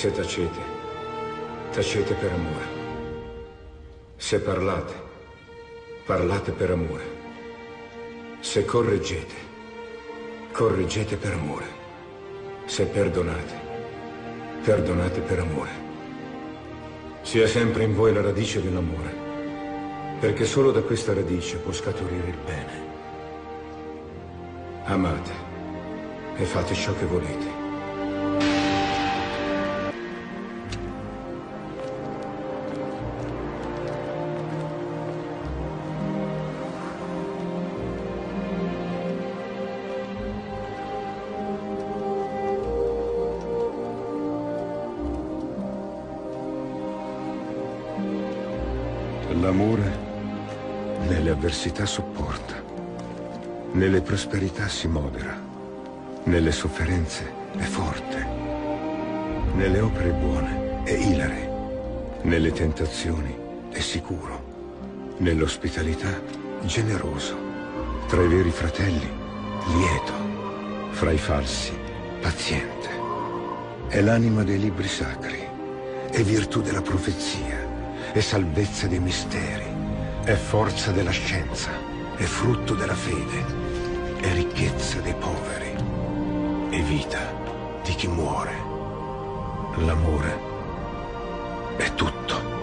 Se tacete, tacete per amore. Se parlate, parlate per amore. Se correggete, correggete per amore. Se perdonate, perdonate per amore. Sia sempre in voi la radice dell'amore, perché solo da questa radice può scaturire il bene. Amate e fate ciò che volete. L'amore nelle avversità sopporta, nelle prosperità si modera, nelle sofferenze è forte, nelle opere buone è ilare, nelle tentazioni è sicuro, nell'ospitalità generoso, tra i veri fratelli lieto, fra i falsi paziente. È l'anima dei libri sacri, è virtù della profezia, è salvezza dei misteri, è forza della scienza, è frutto della fede, è ricchezza dei poveri, è vita di chi muore. L'amore è tutto.